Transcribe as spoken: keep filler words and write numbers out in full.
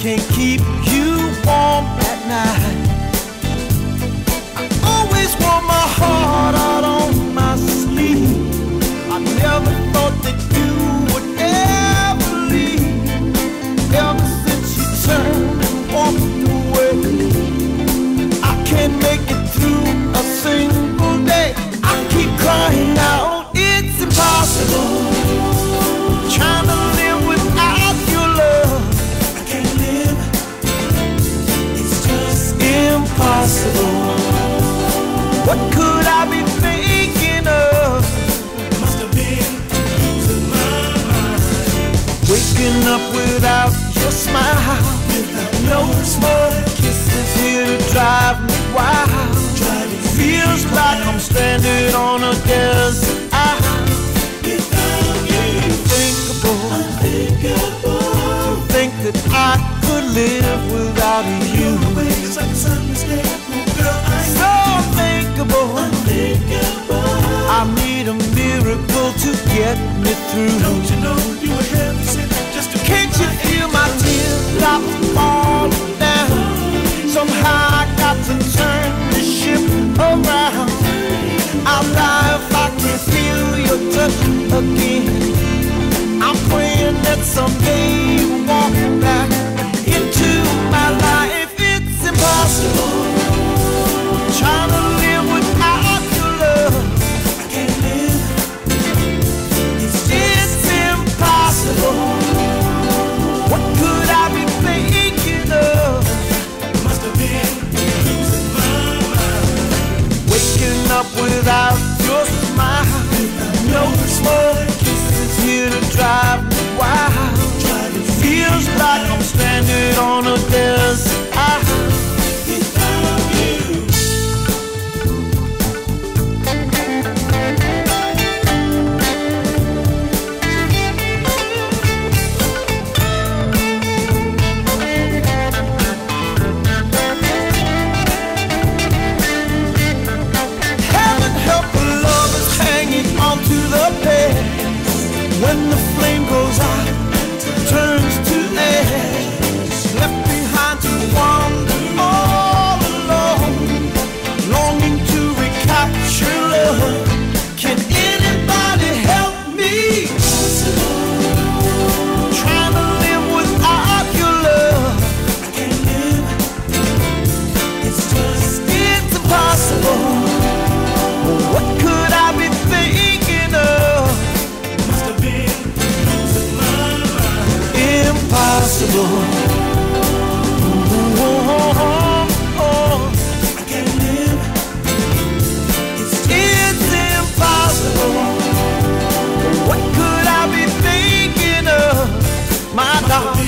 can't keep you warm at night. I always wore my heart out on my sleeve. I never thought that you would ever leave. Ever since you turned and walked away, I can't make it through a single day. I keep crying out, it's impossible. Trying to live without your love. I can't live. It's just impossible. What could I be thinking of? Must have been losing my mind. Waking up without your smile, without no more kisses here to drive me wild. Driving feels like I'm stranded on a desert island. Without you, unthinkable, unthinkable. To think that I could live without you. Waves like the sun is there, girl, I so unthinkable, unthinkable. I need a miracle to get me through. Don't you know you were heaven sent just to? Can't you feel my teardrops falling down? Somehow I got to turn the ship around. I'll die if I can feel your touch again. I'm praying that someday you walk back into my life. It's impossible. Trying to live without your love. I can't live. It's just impossible. What could I be thinking of? Must have been losing my mind. Waking up without your smile, no more kisses here to drive me wild. It feels like I'm stranded on a desert island without you. Heaven help the lovers hanging onto the bed. When the flame goes out, turns to ash, left behind to wander all alone, longing to recapture love. Can anybody help me? Trying to live without your love. I can't live. It's just, it's impossible. What could I be thinking of? Must have been losing my mind. Impossible. Oh, oh, oh. I can't live. It's, it's impossible. What could I be thinking of? My darling.